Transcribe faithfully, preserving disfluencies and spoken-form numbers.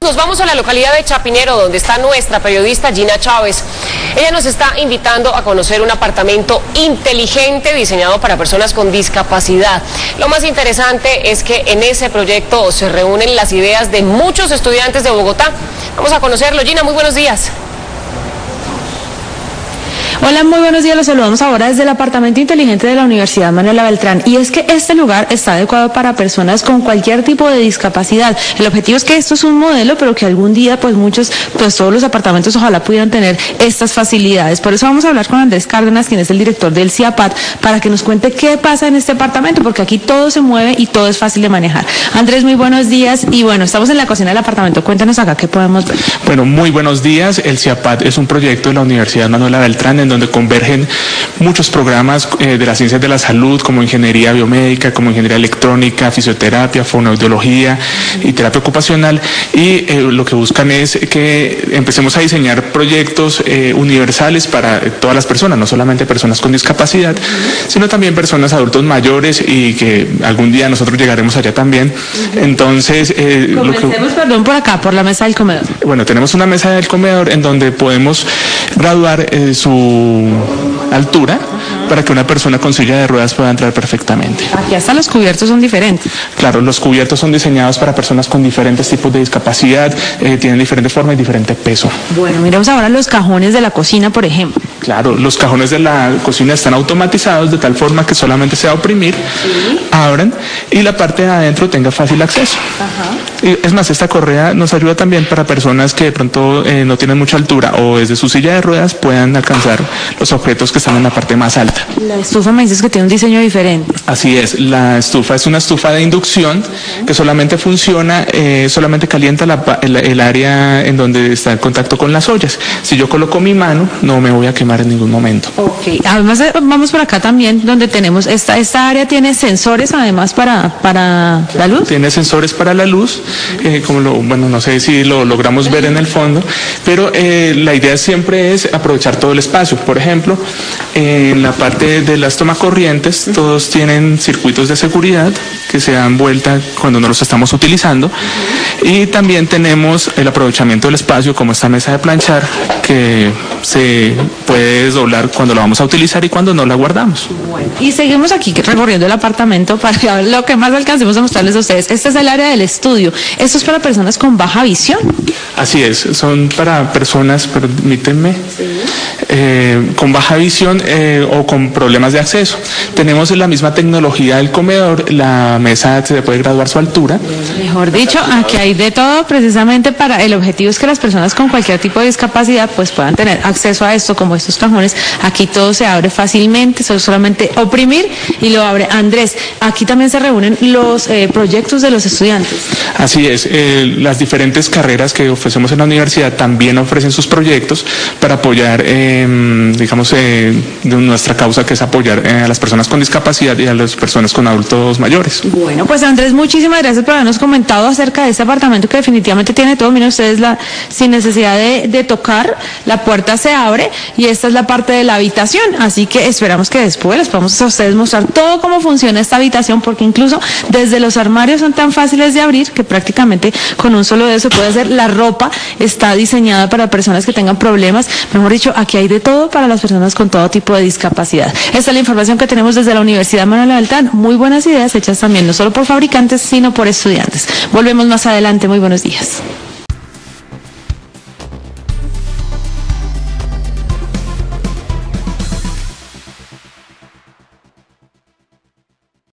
nos vamos a la localidad de Chapinero, donde está nuestra periodista Gina Chávez. Ella nos está invitando a conocer un apartamento inteligente diseñado para personas con discapacidad. Lo más interesante es que en ese proyecto se reúnen las ideas de muchos estudiantes de Bogotá. Vamos a conocerlo. Gina, muy buenos días. Hola, muy buenos días, los saludamos ahora desde el apartamento inteligente de la Universidad Manuela Beltrán, y es que este lugar está adecuado para personas con cualquier tipo de discapacidad. El objetivo es que esto es un modelo, pero que algún día pues muchos, pues todos los apartamentos ojalá pudieran tener estas facilidades. Por eso vamos a hablar con Andrés Cárdenas, quien es el director del CIAPAT, para que nos cuente qué pasa en este apartamento, porque aquí todo se mueve y todo es fácil de manejar. Andrés, muy buenos días, y bueno, estamos en la cocina del apartamento, cuéntanos acá qué podemos ver. Bueno, muy buenos días. El CIAPAT es un proyecto de la Universidad Manuela Beltrán en donde convergen muchos programas eh, de las ciencias de la salud, como ingeniería biomédica, como ingeniería electrónica, fisioterapia, fonoaudiología y terapia ocupacional, y eh, lo que buscan es que empecemos a diseñar proyectos eh, universales para todas las personas, no solamente personas con discapacidad, sino también personas adultos mayores, y que algún día nosotros llegaremos allá también. Entonces, eh, comencemos, lo que... perdón, por acá, por la mesa del comedor. Bueno, tenemos una mesa del comedor en donde podemos graduar eh, su altura, uh-huh, para que una persona con silla de ruedas pueda entrar perfectamente. Aquí hasta los cubiertos son diferentes. Claro, los cubiertos son diseñados para personas con diferentes tipos de discapacidad, eh, tienen diferente forma y diferente peso. Bueno, miremos ahora los cajones de la cocina, por ejemplo. Claro, los cajones de la cocina están automatizados de tal forma que solamente se va a oprimir, ¿sí?, abran, y la parte de adentro tenga fácil acceso. Ajá. Y es más, esta correa nos ayuda también para personas que de pronto eh, no tienen mucha altura o desde su silla de ruedas puedan alcanzar los objetos que están en la parte más alta. La estufa me dices que tiene un diseño diferente. Así es, la estufa es una estufa de inducción, uh-huh, que solamente funciona, eh, solamente calienta la, el, el área en donde está el contacto con las ollas. Si yo coloco mi mano, no me voy a quemar en ningún momento. Ok, además vamos por acá también, donde tenemos, esta, esta área tiene sensores además para, para la luz. Tiene sensores para la luz, eh, como lo, bueno, no sé si lo logramos ver en el fondo, pero eh, la idea siempre es aprovechar todo el espacio. Por ejemplo, en la parte de las tomacorrientes, todos tienen circuitos de seguridad que se dan vuelta cuando no los estamos utilizando, y también tenemos el aprovechamiento del espacio, como esta mesa de planchar, que se puede desdoblar cuando la vamos a utilizar y cuando no la guardamos. Bueno, y seguimos aquí recorriendo el apartamento para lo que más alcancemos a mostrarles a ustedes. Este es el área del estudio. Esto es para personas con baja visión. Así es, son para personas, permítanme, sí, eh, con baja visión eh, o con problemas de acceso. Tenemos la misma tecnología del comedor, la mesa se puede graduar su altura. Mejor dicho, aquí hay de todo, precisamente para, el objetivo es que las personas con cualquier tipo de discapacidad pues puedan tener acceso a esto, como estos cajones. Aquí todo se abre fácilmente, es solamente oprimir y lo abre. Andrés, aquí también se reúnen los eh, proyectos de los estudiantes. Así es, eh, las diferentes carreras que ofrecemos en la universidad también ofrecen sus proyectos para apoyar, eh, digamos, eh, de nuestra causa, que es apoyar eh, a las personas con discapacidad y a las personas con adultos mayores. Bueno, pues Andrés, muchísimas gracias por habernos comentado acerca de este apartamento que definitivamente tiene todo. Miren ustedes, la, sin necesidad de, de tocar, la puerta se abre y esta es la parte de la habitación, así que esperamos que después les podamos a ustedes mostrar todo cómo funciona esta habitación, porque incluso desde los armarios son tan fáciles de abrir que prácticamente con un solo dedo se puede hacer. La ropa está diseñada para personas que tengan problemas, mejor dicho, aquí hay de todo para las personas con todo tipo de discapacidad. Esta es la información que tenemos desde la Universidad Manuela Beltrán. Muy buenas ideas hechas también no solo por fabricantes sino por estudiantes. Volvemos más adelante. Muy buenos días.